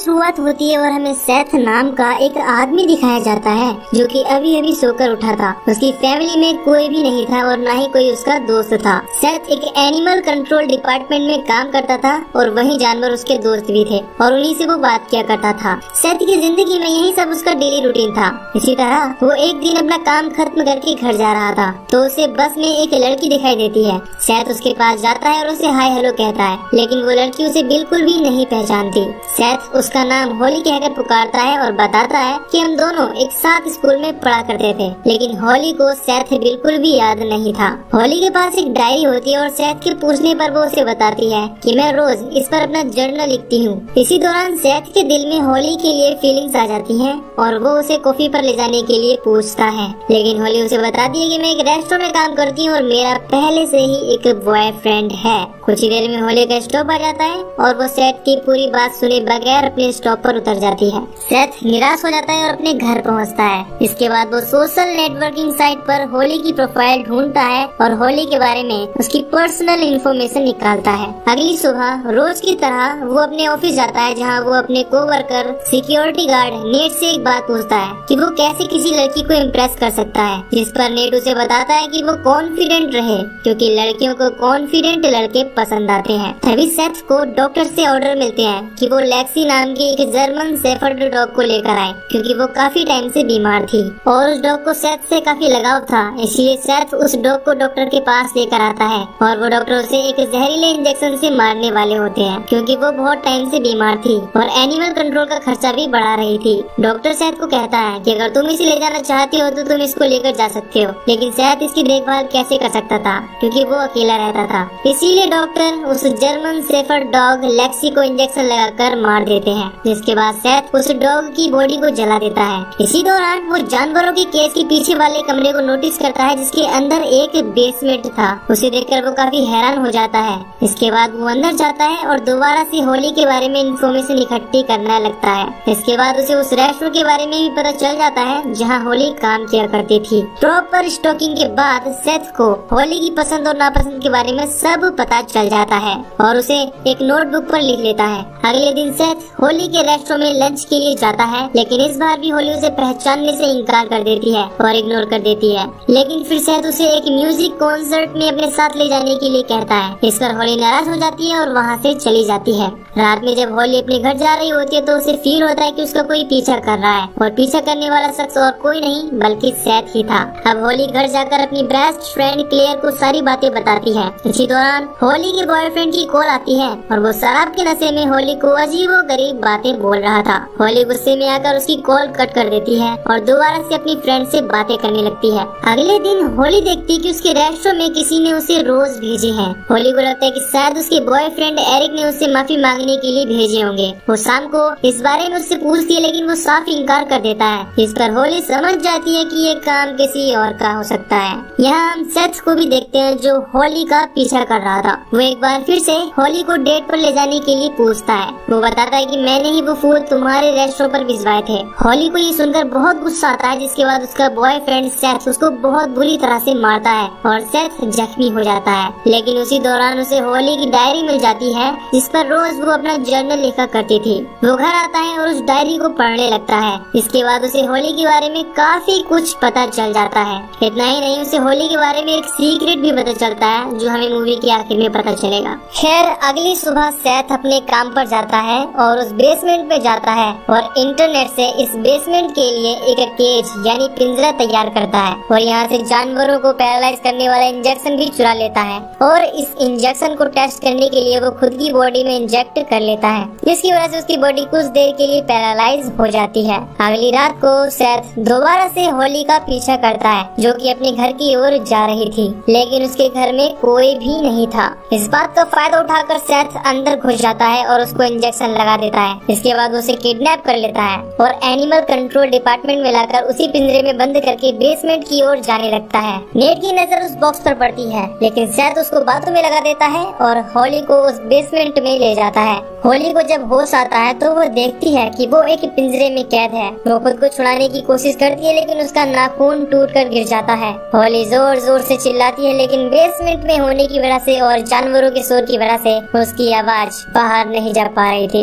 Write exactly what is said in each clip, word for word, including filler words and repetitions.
शुरुआत होती है और हमें सेथ नाम का एक आदमी दिखाया जाता है जो कि अभी अभी सोकर उठा था। उसकी फैमिली में कोई भी नहीं था और न ही कोई उसका दोस्त था। सेथ एक एनिमल कंट्रोल डिपार्टमेंट में काम करता था और वही जानवर उसके दोस्त भी थे और उन्हीं से वो बात किया करता था। सेथ की जिंदगी में यही सब उसका डेली रूटीन था। इसी तरह वो एक दिन अपना काम खत्म करके घर जा रहा था तो उसे बस में एक लड़की दिखाई देती है। सेथ उसके पास जाता है और उसे हाय हेलो कहता है, लेकिन वो लड़की उसे बिल्कुल भी नहीं पहचानती। सेथ उसका नाम हॉली कहकर पुकारता है और बताता है कि हम दोनों एक साथ स्कूल में पढ़ा करते थे, लेकिन हॉली को सेथ बिल्कुल भी याद नहीं था। हॉली के पास एक डायरी होती है और सेथ के पूछने पर वो उसे बताती है कि मैं रोज इस पर अपना जर्नल लिखती हूँ। इसी दौरान सेथ के दिल में हॉली के लिए फीलिंग्स आ जाती हैं और वो उसे कॉफी पर ले जाने के लिए पूछता है, लेकिन हॉली उसे बताती है कि मैं एक रेस्टोरेंट में काम करती हूँ और मेरा पहले से ही एक बॉयफ्रेंड है। कुछ ही देर में हॉली का स्टॉप आ जाता है और वो सेथ की पूरी बात सुने बगैर अपने स्टॉप पर उतर जाती है। सेथ निराश हो जाता है और अपने घर पहुंचता है। इसके बाद वो सोशल नेटवर्किंग साइट पर हॉली की प्रोफाइल ढूंढता है और हॉली के बारे में उसकी पर्सनल इंफॉर्मेशन निकालता है। अगली सुबह रोज की तरह वो अपने ऑफिस जाता है जहाँ वो अपने कोवर्कर सिक्योरिटी गार्ड नेट से एक बात पूछता है कि वो कैसे किसी लड़की को इम्प्रेस कर सकता है, जिस पर नेट उसे बताता है कि वो कॉन्फिडेंट रहे क्योंकि लड़कियों को कॉन्फिडेंट लड़के पसंद आते हैं। तभी सेथ को डॉक्टर से ऑर्डर मिलते हैं कि वो लेक्सी नाम की एक जर्मन शेफर्ड डॉग को लेकर आए क्योंकि वो काफी टाइम से बीमार थी और उस डॉग को सेथ से काफी लगाव था। इसलिए सेथ उस डॉग को डॉक्टर के पास लेकर आता है और वो डॉक्टर उसे एक जहरीले इंजेक्शन से मारने वाले होते हैं क्योंकि वो बहुत टाइम से बीमार थी और एनिमल कंट्रोल का खर्चा भी बढ़ा रही थी। डॉक्टर सेथ को कहता है कि अगर तुम इसे ले जाना चाहती हो तो तुम इसको लेकर जा सकते हो, लेकिन सेथ इसकी देखभाल कैसे कर सकता था क्योंकि वो अकेला रहता था। इसीलिए डॉक्टर उस जर्मन शेफर्ड डॉग लेक्सी को इंजेक्शन लगाकर मार देते हैं, जिसके बाद सेथ उस डॉग की बॉडी को जला देता है। इसी दौरान वो जानवरों की केज के पीछे वाले कमरे को नोटिस करता है जिसके अंदर एक बेसमेंट था। उसे देखकर वो काफी हैरान हो जाता है। इसके बाद वो अंदर जाता है और दोबारा से हॉली के बारे में इंफॉर्मेशन इकट्ठी करने लगता है। इसके बाद उसे उस रेस्टोरेंट के बारे में भी पता चल जाता है जहाँ हॉली काम किया करती थी। प्रॉपर स्टॉकिंग के बाद सेथ को हॉली की पसंद और नापसंद के बारे में सब पता चल जाता है और उसे एक नोटबुक पर लिख लेता है। अगले दिन सेथ हॉली के रेस्टोरेंट में लंच के लिए जाता है, लेकिन इस बार भी हॉली उसे पहचानने से इनकार कर देती है और इग्नोर कर देती है। लेकिन फिर सेथ उसे एक म्यूजिक कॉन्सर्ट में अपने साथ ले जाने के लिए कहता है। इस पर हॉली नाराज हो जाती है और वहाँ से चली जाती है। रात में जब हॉली अपने घर जा रही होती है तो उसे फील होता है कि उसका कोई पीछा कर रहा है और पीछा करने वाला शख्स और कोई नहीं बल्कि सेथ ही था। अब हॉली घर जाकर अपनी बेस्ट फ्रेंड क्लेयर को सारी बातें बताती है। इसी दौरान हॉली के बॉयफ्रेंड की कॉल आती है और वो शराब के नशे में हॉली को अजीबो गरीब बातें बोल रहा था। हॉली गुस्से में आकर उसकी कॉल कट कर देती है और दोबारा से अपनी फ्रेंड से बातें करने लगती है। अगले दिन हॉली देखती कि उसके रेस्टोरेंट में किसी ने उसे रोज भेजे हैं। हॉली को लगता है कि शायद उसके बॉयफ्रेंड एरिक ने उससे माफी मांगने के लिए भेजे होंगे। वो शाम को इस बारे में उससे पूछती है लेकिन वो साफ इनकार कर देता है। इस पर हॉली समझ जाती है कि ये काम किसी और का हो सकता है। यहाँ हम सेथ को भी देखते हैं जो हॉली का पीछा कर रहा था। वो एक बार फिर से हॉली को डेट पर ले जाने के लिए पूछता है। वो बताता है कि मैंने ही वो फूल तुम्हारे रेस्टोरेंट पर भिजवाए थे। हॉली को ये सुनकर बहुत गुस्सा आता है, जिसके बाद उसका बॉयफ्रेंड सेथ उसको बहुत बुरी तरह से मारता है और सेथ जख्मी हो जाता है। लेकिन उसी दौरान उसे हॉली की डायरी मिल जाती है जिस पर रोज वो अपना जर्नल लिखा करती थी। वो घर आता है और उस डायरी को पढ़ने लगता है। इसके बाद उसे हॉली के बारे में काफी कुछ पता चल जाता है। इतना ही नहीं, उसे हॉली के बारे में एक सीक्रेट भी पता चलता है जो हमें मूवी के आखिर में पता चलेगा। खैर अगली सुबह सेथ अपने काम पर जाता है और उस बेसमेंट में जाता है और इंटरनेट से इस बेसमेंट के लिए एक केज यानी पिंजरा तैयार करता है और यहाँ से जानवरों को पैरालाइज करने वाला इंजेक्शन भी चुरा लेता है और इस इंजेक्शन को टेस्ट करने के लिए वो खुद की बॉडी में इंजेक्ट कर लेता है, जिसकी वजह से उसकी बॉडी कुछ देर के लिए पैरालाइज हो जाती है। अगली रात को सेथ दोबारा से हॉली का पीछा करता है जो कि अपने घर की ओर जा रही थी, लेकिन उसके घर में कोई भी नहीं था। इस बात का फायदा उठाकर सेथ अंदर घुस जाता है और उसको इंजेक्शन लगा देता है। इसके बाद उसे किडनैप कर लेता है और एनिमल कंट्रोल डिपार्टमेंट में लाकर उसी पिंजरे में बंद करके बेसमेंट की ओर जाने लगता है। नेट की नजर उस बॉक्स पर पड़ती है, लेकिन सेथ उसको बातों में लगा देता है और हॉली को उस बेसमेंट में ले जाता है। हॉली को जब होश आता है तो वो देखती है कि वो एक पिंजरे में कैद है। वो खुद को छुड़ाने की कोशिश करती है लेकिन उसका नाखून टूट कर गिर जाता है। हॉली जोर जोर से चिल्लाती है लेकिन बेसमेंट में होने की वजह से और जानवरों के शोर की वजह से उसकी आवाज बाहर नहीं जा पा रही थी। वो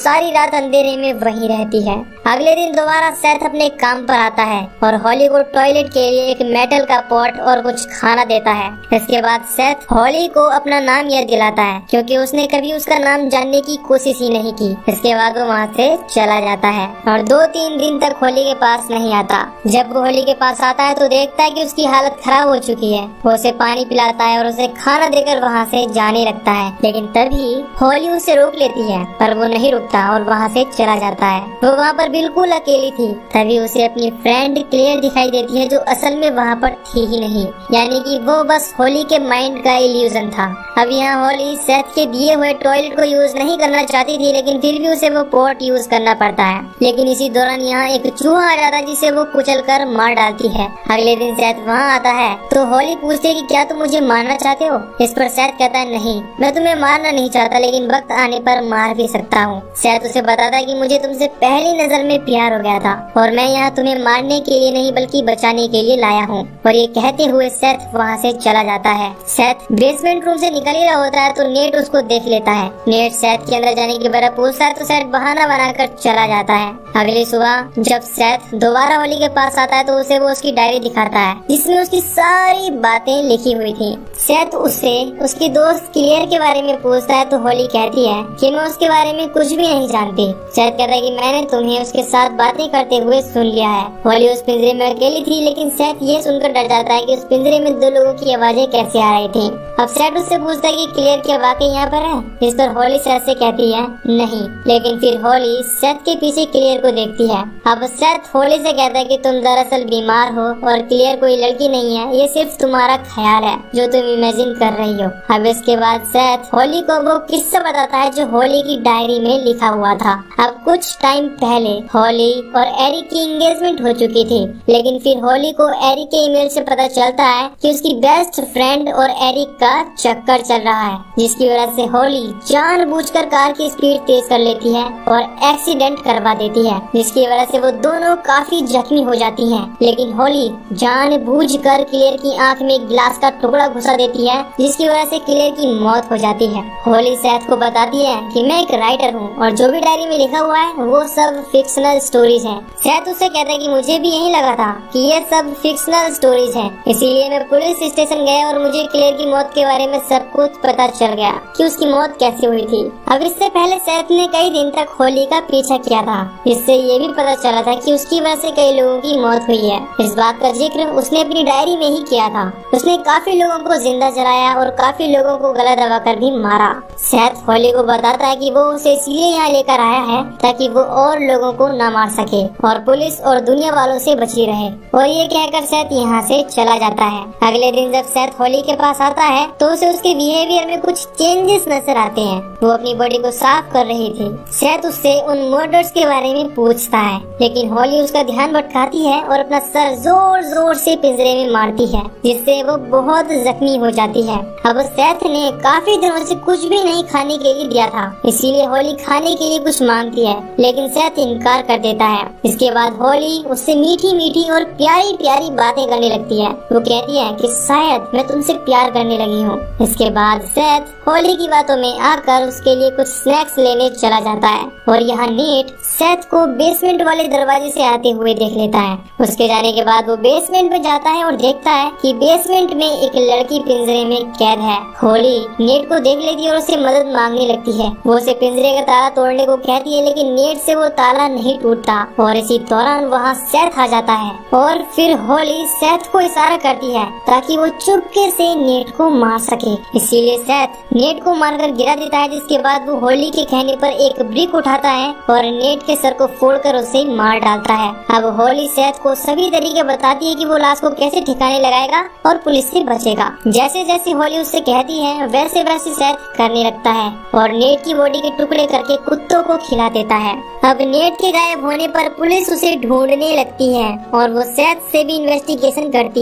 सारी रात अंधेरे में वहीं रहती है। अगले दिन दोबारा सेथ अपने काम पर आता है और हॉली को टॉयलेट के लिए एक मेटल का पॉट और कुछ खाना देता है। इसके बाद सेथ हॉली को अपना नाम याद दिलाता है क्योंकि उसने कभी उसका नाम जानने की कोशिश ही नहीं की। इसके बाद वो वहाँ से चला जाता है और दो तीन दिन तक हॉली के पास नहीं आता। जब वो हॉली के पास आता है तो देखता है कि उसकी हालत खराब हो चुकी है। वो उसे पानी पिलाता है और उसे खाना देकर वहाँ से जाने लगता है, लेकिन तभी हॉली उसे रोक लेती है, पर वो नहीं रुकता और वहाँ से चला जाता है। वो वहाँ पर बिल्कुल अकेली थी। तभी उसे अपनी फ्रेंड क्लेयर दिखाई देती है जो असल में वहाँ पर थी ही नहीं, यानी कि वो बस हॉली के माइंड का इल्यूजन था। अब यहाँ हॉली सेथ के दिए हुए टॉयलेट को यूज नहीं करना चाहती थी, लेकिन फिर भी उसे वो पॉट यूज करना पड़ता है। लेकिन इसी दौरान यहाँ एक चूहा आ जाता है जिसे वो कुचल कर मार डालती है। अगले दिन सेथ वहाँ आता है तो हॉली पूछती है कि क्या तुम मुझे मारना चाहते हो। इस पर सेथ कहता है नहीं, मैं तुम्हें मारना नहीं चाहता, लेकिन वक्त आने पर मार भी सकता हूँ। सेथ उसे बताता है कि मुझे तुमसे पहली नजर में प्यार हो गया था और मैं यहाँ तुम्हें मारने के लिए नहीं बल्कि बचाने के लिए लाया हूँ। और ये कहते हुए सेथ वहाँ से चला जाता है। सेथ बेसमेंट रूम से निकल ही रहा होता है तो नेट उसको देख लेता है। नेट सेथ के अंदर जाने की बड़ा पूछता है तो सेथ बहाना बनाकर चला जाता है। अगली सुबह जब सेथ दोबारा हॉली के पास आता है तो उसे वो उसकी डायरी दिखाता है जिसमें उसकी सारी बातें लिखी हुई थी। सेथ उससे उसकी दोस्त क्लियर के बारे में पूछता है तो हॉली कहती है कि मैं उसके बारे में कुछ भी नहीं जानती। सेथ कहता है कि मैंने तुम्हें उसके साथ बातें करते हुए सुन लिया है। हॉली उस पिंजरे में अकेली थी, लेकिन सेथ ये सुनकर डर जाता है कि उस पिंजरे में दो लोगों की आवाजें कैसे आ रही थी। अब सेथ उससे पूछता है कि क्लियर क्या वाकई यहाँ पर है। इस पर हॉली सेथ से कहती है नहीं, लेकिन फिर हॉली सेथ के पीछे क्लियर को देखती है। अब सेथ हॉली से कहता है कि तुम दरअसल बीमार हो और क्लियर कोई लड़की नहीं है, ये सिर्फ तुम्हारा ख्याल है जो तुम इमेजिन कर रही हो। अब इसके बाद सेथ हॉली को वो किस्सा बताता है जो हॉली की डायरी में लिखा हुआ था। अब कुछ टाइम पहले हॉली और एरिक की एंगेजमेंट हो चुकी थी, लेकिन फिर हॉली को एरिक के ईमेल से पता चलता है कि उसकी बेस्ट फ्रेंड और एरिक का चक्कर चल रहा है, जिसकी वजह से हॉली जानबूझकर कार की स्पीड तेज कर लेती है और एक्सीडेंट करवा देती है, जिसकी वजह से वो दोनों काफी जख्मी हो जाती हैं। लेकिन हॉली जानबूझकर क्लियर की आंख में गिलास का टुकड़ा घुसा देती है, जिसकी वजह से क्लियर की मौत हो जाती है। हॉली सेथ को बताती है कि मैं एक राइटर हूँ और जो भी डायरी में लिखा हुआ है वो सब फिक्शनल स्टोरीज हैं। सेथ उससे कहता है कि मुझे भी यही लगा था कि ये सब फिक्शनल स्टोरीज हैं, इसीलिए मैं पुलिस स्टेशन गया और मुझे क्लियर की मौत के बारे में सब कुछ पता चल गया कि उसकी मौत कैसे हुई थी। अब इससे पहले सेथ ने कई दिन तक हॉली का पीछा किया था, इससे ये भी पता चला था कि उसकी वजह से कई लोगों की मौत हुई है। इस बात का जिक्र उसने अपनी डायरी में ही किया था। उसने काफी लोगों को जिंदा जलाया और काफी लोगों को गला दबाकर भी मारा। सेथ हॉली को बताता है कि वो उसे इसलिए यहाँ लेकर आया है ताकि वो और लोगों को न मार सके और पुलिस और दुनिया वालों से बची रहे। और ये कहकर सेथ यहाँ से चला जाता है। अगले दिन जब सेथ हॉली के पास आता है तो उसे उसके बिहेवियर में कुछ चेंजेस नजर आते हैं। वो अपनी बॉडी को साफ कर रही थी। सेथ उससे उन मर्डर्स के बारे में पूछता है, लेकिन हॉली उसका ध्यान भटकाती है और अपना सर जोर जोर से पिंजरे में मारती है, जिससे वो बहुत जख्मी हो जाती है। अब सेथ ने काफी दिनों से कुछ भी नहीं खाने के लिए दिया था, इसीलिए हॉली खाने के लिए कुछ मांगती है, लेकिन सेथ इनकार कर देता है। इसके बाद हॉली उससे मीठी मीठी और प्यारी प्यारी बातें करने लगती है। वो कहती है कि शायद मैं तुमसे प्यार करने लगी हूँ। इसके बाद सेथ हॉली की बातों में आकर उसके लिए कुछ स्नैक्स लेने चला जाता है और यहाँ नेट सेथ को बेसमेंट वाले दरवाजे से आते हुए देख लेता है। उसके जाने के बाद वो बेसमेंट में जाता है और देखता है कि बेसमेंट में एक लड़की पिंजरे में कैद है। हॉली नेट को देख लेती है और उससे मदद मांगने लगती है। वो उसे पिंजरे का ताला तोड़ने को कहती है, लेकिन नेट से वो ताला नहीं टूटता और इसी दौरान वहाँ सेथ आ जाता है और फिर हॉली सेथ को इशारा करती है ताकि वो चुपके से नेट को मार सके। इसीलिए सेथ नेट को मारकर गिरा देता है, जिसके बाद वो हॉली के कहने पर एक ब्रिक उठाता है और नेट के सर को फोड़कर उसे मार डालता है। अब हॉली सेथ को सभी तरीके बताती है कि वो लाश को कैसे ठिकाने लगाएगा और पुलिस से बचेगा। जैसे जैसे हॉली उससे कहती है वैसे वैसे सेथ करने लगता है और नेट की बॉडी के टुकड़े करके कुत्तों को खिला देता है। अब नेट के गायब होने पर पुलिस उसे ढूंढने लगती है और वो सेथ से भी इन्वेस्टिगेशन करती है,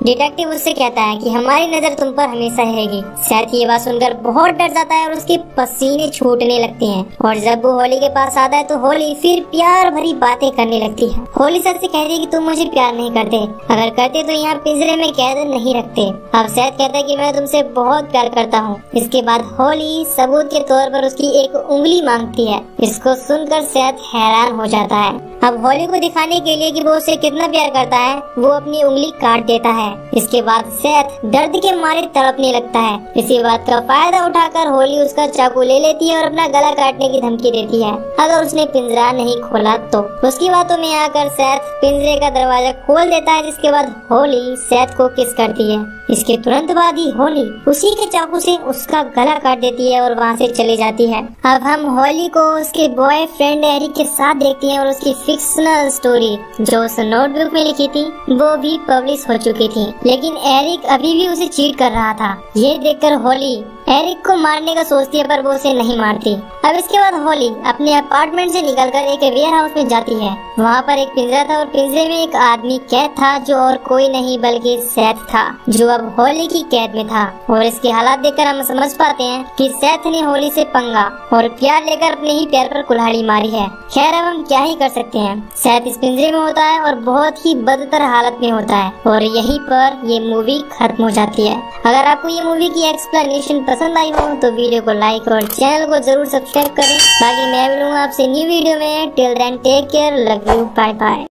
डिटेक्टिव उससे कहता है कि हमारी नजर तुम पर हमेशा रहेगी। सैथ ये बात सुनकर बहुत डर जाता है और उसके पसीने छूटने लगते हैं। और जब वो होली के पास आता है तो होली फिर प्यार भरी बातें करने लगती है। होली सैथ से कहती है कि तुम मुझे प्यार नहीं करते, अगर करते तो यहाँ पिंजरे में कैद नहीं रखते। अब सैथ कहता है कि मैं तुमसे बहुत प्यार करता हूँ। इसके बाद होली सबूत के तौर पर उसकी एक उंगली मांगती है। इसको सुनकर सैथ हैरान हो जाता है। अब होली को दिखाने के लिए कि वो उसे कितना प्यार करता है, वो अपनी उंगली काट देता है। इसके बाद सैथ दर्द के मारे तड़पने लगता है। इसी बात का फायदा उठाकर होली उसका चाकू ले लेती है और अपना गला काटने की धमकी देती है अगर उसने पिंजरा नहीं खोला तो। उसकी बातों में आकर सैथ पिंजरे का दरवाजा खोल देता है, जिसके बाद होली सैथ को किस करती है। इसके तुरंत बाद ही होली उसी के चाकू से उसका गला काट देती है और वहाँ से चली जाती है। अब हम होली को उसके बॉयफ्रेंड एरिक के साथ देखते हैं और उसकी फिक्शनल स्टोरी जो उस नोटबुक में लिखी थी वो भी पब्लिश हो चुकी थी, लेकिन एरिक अभी भी उसे चीट कर रहा था। ये देखकर होली एरिक को मारने का सोचती है पर वो उसे नहीं मारती। अब इसके बाद होली अपने अपार्टमेंट से निकलकर एक वेयर हाउस में जाती है। वहाँ पर एक पिंजरा था और पिंजरे में एक आदमी कैद था जो और कोई नहीं बल्कि सैथ था, जो अब होली की कैद में था। और इसके हालात देखकर हम समझ पाते हैं कि सैथ ने होली से पंगा और प्यार लेकर अपने ही पैर पर कुल्हाड़ी मारी है। खैर अब हम क्या ही कर सकते हैं। सैथ इस पिंजरे में होता है और बहुत ही बदतर हालत में होता है और यहीं पर ये मूवी खत्म हो जाती है। अगर आपको ये मूवी की एक्सप्लेनेशन पसंद आई हो तो वीडियो को लाइक और चैनल को जरूर सब्सक्राइब करें। बाकी मैं मिलूंगा आपसे न्यू वीडियो में। Till then take care, love you, bye bye.